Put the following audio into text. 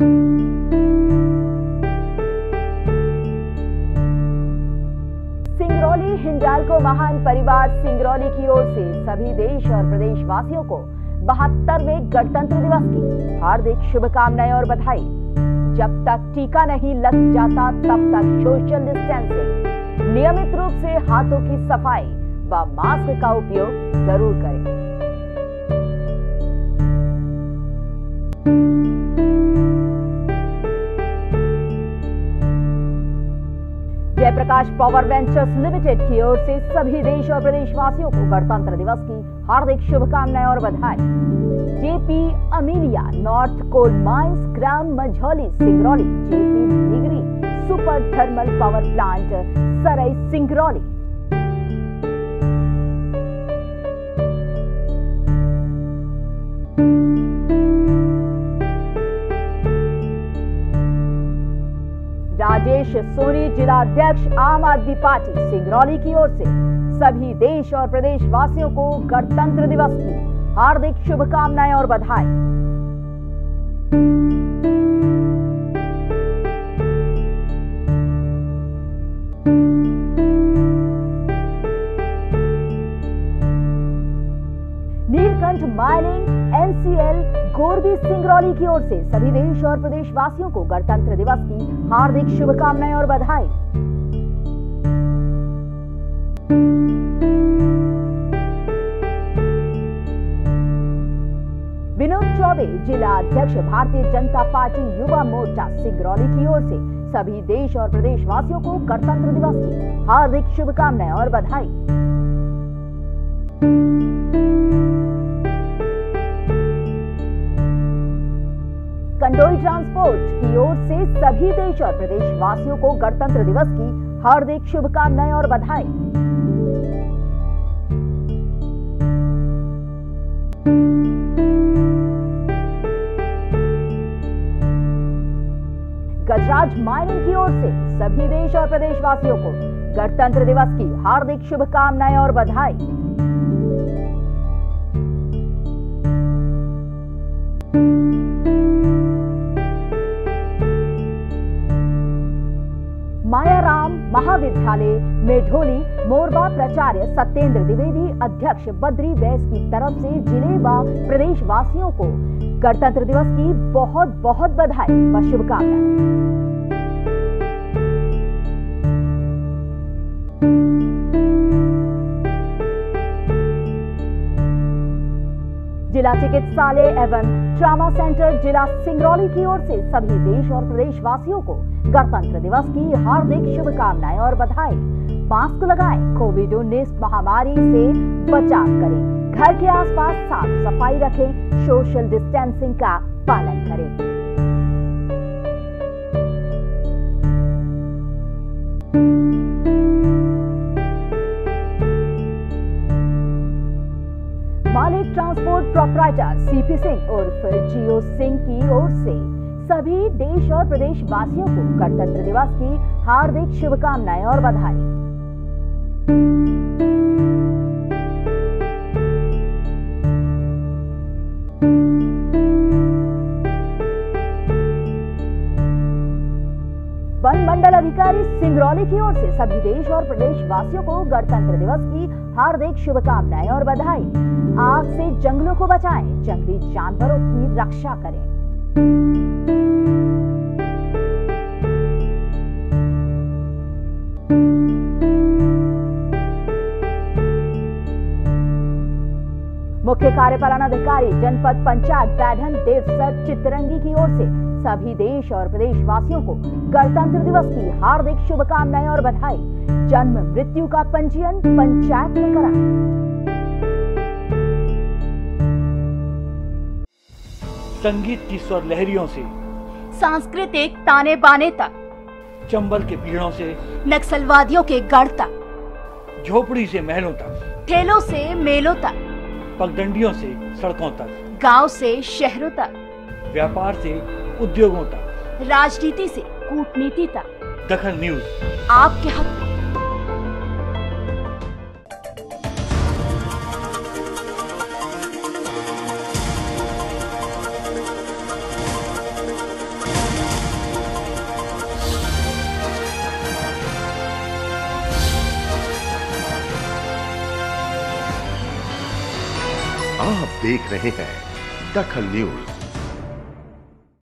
सिंगरौली हिंडाल्को महान परिवार सिंगरौली की ओर से सभी देश और प्रदेश वासियों को 72वें गणतंत्र दिवस की हार्दिक शुभकामनाएं और बधाई। जब तक टीका नहीं लग जाता तब तक सोशल डिस्टेंसिंग, नियमित रूप से हाथों की सफाई व मास्क का उपयोग जरूर करें। जयप्रकाश पावर वेंचर्स लिमिटेड की ओर से सभी देश और प्रदेश वासियों को गणतंत्र दिवस की हार्दिक शुभकामनाएं और बधाई। JP Amelia north coal mines ग्राम Manjhauli Singrauli, JP Nigrie super thermal power plant Sarai Singrauli. Rajesh Soni जिला अध्यक्ष आम आदमी पार्टी सिंगरौली की ओर से सभी देश और प्रदेश वासियों को गणतंत्र दिवस की हार्दिक शुभकामनाएं और बधाई। नीलकंठ माइनिंग एनसीएल गोरबी सिंगरौली की ओर से सभी देश और प्रदेश वासियों को गणतंत्र दिवस की हार्दिक शुभकामनाएं और बधाई। विनोद चौबे जिला अध्यक्ष भारतीय जनता पार्टी युवा मोर्चा सिंगरौली की ओर से सभी देश और प्रदेश वासियों को गणतंत्र दिवस की हार्दिक शुभकामनाएं और बधाई। कंडोई ट्रांसपोर्ट की ओर से सभी देश और प्रदेश वासियों को गणतंत्र दिवस की हार्दिक शुभकामनाएं और बधाई। गजराज माइनिंग की ओर से सभी देश और प्रदेश वासियों को गणतंत्र दिवस की हार्दिक शुभकामनाएं और बधाई। मायाराम महाविद्यालय मेढोली मोरबा प्राचार्य सत्येंद्र द्विवेदी अध्यक्ष बद्री वैस की तरफ से जिले व प्रदेश वासियों को गणतंत्र दिवस की बहुत बहुत बधाई व शुभकामनाएं। जिला चिकित्सालय एवं ट्रॉमा सेंटर जिला सिंगरौली की ओर से सभी देश और प्रदेश वासियों को गणतंत्र दिवस की हार्दिक शुभकामनाएं और बधाई। मास्क लगाएं, कोविड-19 महामारी से बचाव करें, घर के आसपास साफ सफाई रखें, सोशल डिस्टेंसिंग का पालन करें। मालिक ट्रांसपोर्ट प्रोप्राइटर सीपी सिंह उर्फ जियो सिंह की ओर से सभी देश और प्रदेश वासियों को गणतंत्र दिवस की हार्दिक शुभकामनाएं और बधाई। वन मंडल अधिकारी सिंगरौली की ओर से सभी देश और प्रदेश वासियों को गणतंत्र दिवस की हार्दिक शुभकामनाएं और बधाई। आग से जंगलों को बचाएं, जंगली जानवरों की रक्षा करें। मुख्य कार्यपालन अधिकारी जनपद पंचायत बैढन देवसर चितरंगी की ओर से सभी देश और प्रदेश वासियों को गणतंत्र दिवस की हार्दिक शुभकामनाएं और बधाई। जन्म मृत्यु का पंजीयन पंचायत में कराएं। संगीत की स्वर लहरियों से सांस्कृतिक ताने बाने तक, चंबल के पीड़ों से नक्सलवादियों के गढ़ तक, झोपड़ी से महलों तक, ठेलों से मेलों तक, पगडंडियों से सड़कों तक, गांव से शहरों तक, व्यापार से उद्योगों तक, राजनीति से कूटनीति तक, दखल न्यूज आपके हक में। आप देख रहे हैं दखल न्यूज।